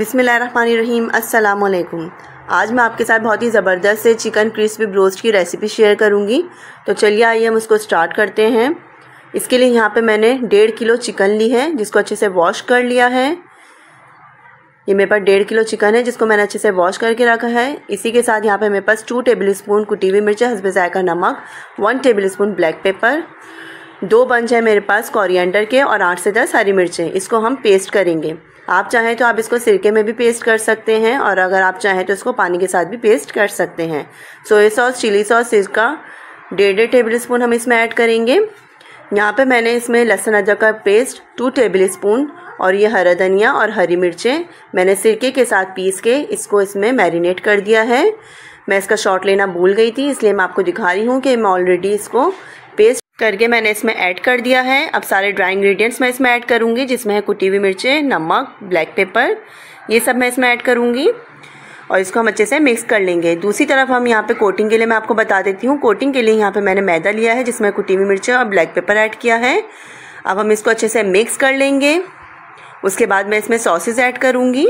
बिस्मिल्लाहिर्रहमानिर्रहीम अस्सलाम वालेकुम। आज मैं आपके साथ बहुत ही ज़बरदस्त से चिकन क्रिस्पी ब्रोस्ट की रेसिपी शेयर करूंगी। तो चलिए आइए हम उसको स्टार्ट करते हैं। इसके लिए यहाँ पे मैंने 1.5 किलो चिकन ली है, जिसको अच्छे से वॉश कर लिया है। ये मेरे पास 1.5 किलो चिकन है, जिसको मैंने अच्छे से वॉश करके रखा है। इसी के साथ यहाँ पे मेरे पास 2 टेबल स्पून कुटी हुई मिर्च, हस्बे ज़ायका नमक, 1 table spoon black pepper, 2 bunch है मेरे पास कोरिएंडर के और 8 से 10 हरी मिर्चें। इसको हम पेस्ट करेंगे। आप चाहें तो आप इसको सिरके में भी पेस्ट कर सकते हैं, और अगर आप चाहें तो इसको पानी के साथ भी पेस्ट कर सकते हैं। सोया सॉस, चिली सॉस, सिरका 1.5 टेबल स्पून हम इसमें ऐड करेंगे। यहाँ पे मैंने इसमें लहसुन अदरक का पेस्ट 2 टेबल स्पून और ये हरा धनिया और हरी मिर्चें मैंने सिरके के साथ पीस के इसको इसमें मैरिनेट कर दिया है। मैं इसका शॉट लेना भूल गई थी, इसलिए मैं आपको दिखा रही हूँ कि मैं ऑलरेडी इसको पेस्ट करके मैंने इसमें ऐड कर दिया है। अब सारे ड्राई इंग्रेडिएंट्स मैं इसमें ऐड करूँगी, जिसमें है कुटी हुई मिर्चें, नमक, ब्लैक पेपर, ये सब मैं इसमें ऐड करूँगी और इसको हम अच्छे से मिक्स कर लेंगे। दूसरी तरफ हम यहाँ पे कोटिंग के लिए मैं आपको बता देती हूँ। कोटिंग के लिए यहाँ पे मैंने मैदा लिया है, जिसमें कुटी हुई मिर्चें और ब्लैक पेपर ऐड किया है। अब हम इसको अच्छे से मिक्स कर लेंगे। उसके बाद मैं इसमें सॉसेज ऐड करूँगी।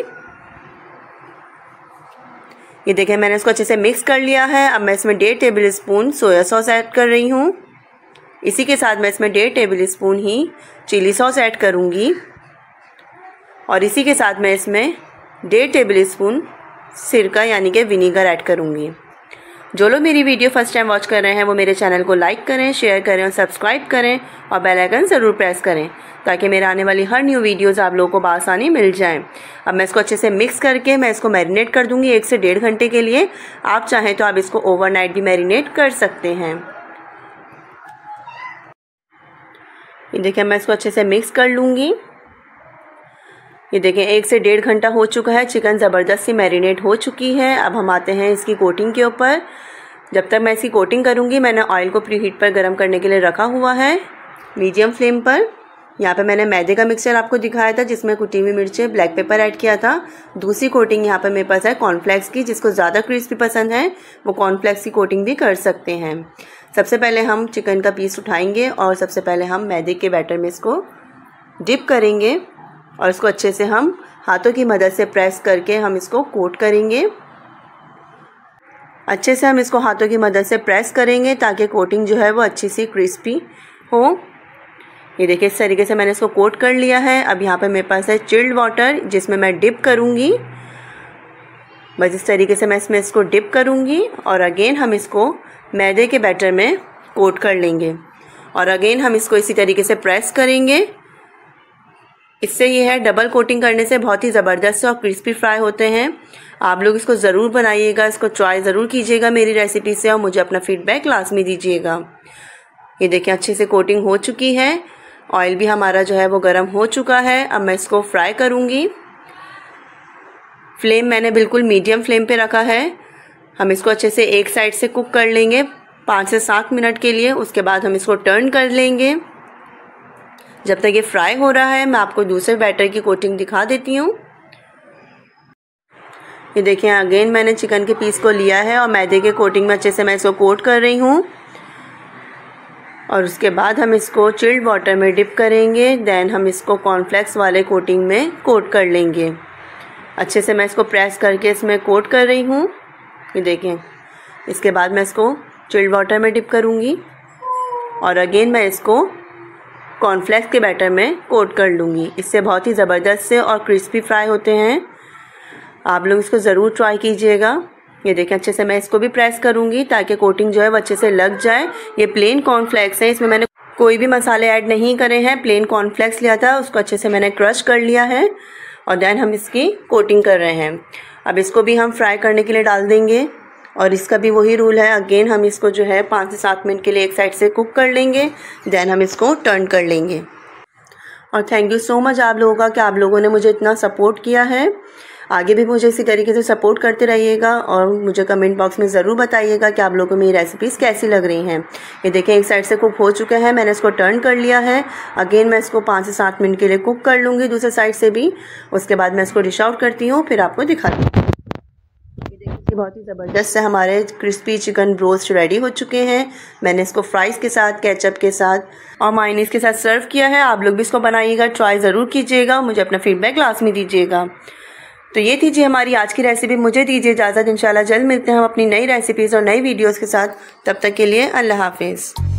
ये देखें, मैंने इसको अच्छे से मिक्स कर लिया है। अब मैं इसमें 1.5 table spoon soya sauce add कर रही हूँ। इसी के साथ मैं इसमें 1.5 टेबल स्पून ही चिली सॉस ऐड करूँगी और इसी के साथ मैं इसमें 1.5 टेबल स्पून सिरका यानी कि विनीगर ऐड करूँगी। जो लोग मेरी वीडियो फर्स्ट टाइम वॉच कर रहे हैं वो मेरे चैनल को लाइक करें, शेयर करें और सब्सक्राइब करें और बेल आइकन ज़रूर प्रेस करें, ताकि मेरे आने वाली हर न्यू वीडियोज़ आप लोगों को बआसानी मिल जाएं। अब मैं इसको अच्छे से मिक्स करके मैं इसको मैरिनेट कर दूँगी 1 से 1.5 घंटे के लिए। आप चाहें तो आप इसको ओवरनाइट भी मैरिनेट कर सकते हैं। ये देखें, मैं इसको अच्छे से मिक्स कर लूँगी। ये देखें, 1 से 1.5 घंटा हो चुका है। चिकन ज़बरदस्त सी मैरिनेट हो चुकी है। अब हम आते हैं इसकी कोटिंग के ऊपर। जब तक मैं इसकी कोटिंग करूँगी, मैंने ऑयल को प्री हीट पर गर्म करने के लिए रखा हुआ है मीडियम फ्लेम पर। यहाँ पे मैंने मैदे का मिक्सचर आपको दिखाया था, जिसमें कुटी हुई मिर्चें, ब्लैक पेपर ऐड किया था। दूसरी कोटिंग यहाँ पे मेरे पास है कॉर्नफ्लेक्स की। जिसको ज़्यादा क्रिस्पी पसंद है वो कॉर्नफ्लेक्स की कोटिंग भी कर सकते हैं। सबसे पहले हम चिकन का पीस उठाएंगे और सबसे पहले हम मैदे के बैटर में इसको डिप करेंगे और इसको अच्छे से हम हाथों की मदद से प्रेस करके हम इसको कोट करेंगे। अच्छे से हम इसको हाथों की मदद से प्रेस करेंगे ताकि कोटिंग जो है वो अच्छी सी क्रिस्पी हो। ये देखिए, इस तरीके से मैंने इसको कोट कर लिया है। अब यहाँ पे मेरे पास है चिल्ड वाटर, जिसमें मैं डिप करूँगी। बस इस तरीके से मैं इसमें इसको डिप करूँगी और अगेन हम इसको मैदे के बैटर में कोट कर लेंगे और अगेन हम इसको इसी तरीके से प्रेस करेंगे। इससे ये है, डबल कोटिंग करने से बहुत ही ज़बरदस्त और क्रिस्पी फ्राई होते हैं। आप लोग इसको ज़रूर बनाइएगा, इसको ट्राई ज़रूर कीजिएगा मेरी रेसिपी से और मुझे अपना फीडबैक लाजमी दीजिएगा। ये देखिए, अच्छे से कोटिंग हो चुकी है। ऑयल भी हमारा जो है वो गर्म हो चुका है। अब मैं इसको फ्राई करूँगी। फ्लेम मैंने बिल्कुल मीडियम फ्लेम पे रखा है। हम इसको अच्छे से एक साइड से कुक कर लेंगे 5 से 7 मिनट के लिए। उसके बाद हम इसको टर्न कर लेंगे। जब तक ये फ्राई हो रहा है, मैं आपको दूसरे बैटर की कोटिंग दिखा देती हूँ। ये देखिए, अगेन मैंने चिकन के पीस को लिया है और मैदे के कोटिंग में अच्छे से मैं इसको कोट कर रही हूँ और उसके बाद हम इसको चिल्ड वाटर में डिप करेंगे। देन हम इसको कॉर्नफ्लेक्स वाले कोटिंग में कोट कर लेंगे। अच्छे से मैं इसको प्रेस करके इसमें कोट कर रही हूँ। ये देखें, इसके बाद मैं इसको चिल्ड वाटर में डिप करूँगी और अगेन मैं इसको कॉर्नफ्लेक्स के बैटर में कोट कर लूँगी। इससे बहुत ही ज़बरदस्त से और क्रिस्पी फ्राई होते हैं। आप लोग इसको ज़रूर ट्राई कीजिएगा। ये देखें, अच्छे से मैं इसको भी प्रेस करूँगी ताकि कोटिंग जो है वो अच्छे से लग जाए। ये प्लेन कॉर्नफ्लेक्स है, इसमें मैंने कोई भी मसाले ऐड नहीं करे हैं। प्लेन कॉर्नफ्लेक्स लिया था, उसको अच्छे से मैंने क्रश कर लिया है और देन हम इसकी कोटिंग कर रहे हैं। अब इसको भी हम फ्राई करने के लिए डाल देंगे और इसका भी वही रूल है। अगेन हम इसको जो है 5 से 7 मिनट के लिए एक साइड से कुक कर लेंगे। देन हम इसको टर्न कर लेंगे। और थैंक यू सो मच आप लोगों का कि आप लोगों ने मुझे इतना सपोर्ट किया है। आगे भी मुझे इसी तरीके से सपोर्ट करते रहिएगा और मुझे कमेंट बॉक्स में ज़रूर बताइएगा कि आप लोगों को मेरी रेसिपीज़ कैसी लग रही हैं। ये देखें, एक साइड से कुक हो चुका है, मैंने इसको टर्न कर लिया है। अगेन मैं इसको 5 से 7 मिनट के लिए कुक कर लूँगी दूसरे साइड से भी। उसके बाद मैं इसको डिश आउट करती हूँ, फिर आपको दिखाती हूँ। ये देखिए, बहुत ही ज़बरदस्त से हमारे क्रिस्पी चिकन ब्रोस्ट रेडी हो चुके हैं। मैंने इसको फ्राइज़ के साथ, केचप के साथ और मायोनीज़ के साथ सर्व किया है। आप लोग भी इसको बनाइएगा, ट्राई ज़रूर कीजिएगा, मुझे अपना फीडबैक लाजमी दीजिएगा। तो ये थी जी हमारी आज की रेसिपी। मुझे दीजिए इजाज़त, इंशाल्लाह जल्द मिलते हैं हम अपनी नई रेसिपीज़ और नई वीडियोज़ के साथ। तब तक के लिए अल्लाह हाफिज़।